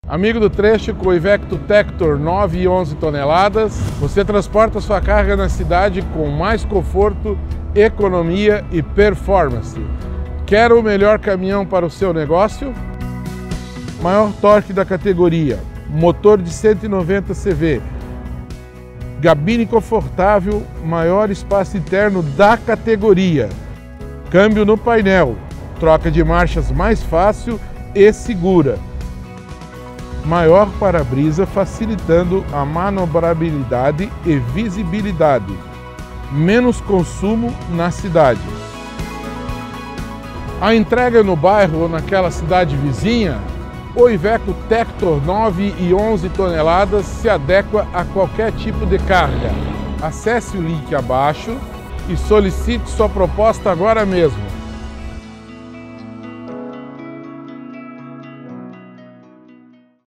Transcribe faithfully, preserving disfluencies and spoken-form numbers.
Amigo do trecho, com o Iveco Tector nove e onze toneladas, você transporta sua carga na cidade com mais conforto, economia e performance. Quer o melhor caminhão para o seu negócio? Maior torque da categoria, motor de cento e noventa cilindradas, gabine confortável, maior espaço interno da categoria, câmbio no painel, troca de marchas mais fácil e segura, maior para-brisa facilitando a manobrabilidade e visibilidade, menos consumo na cidade. A entrega no bairro ou naquela cidade vizinha, o Iveco Tector nove e onze toneladas se adequa a qualquer tipo de carga. Acesse o link abaixo e solicite sua proposta agora mesmo.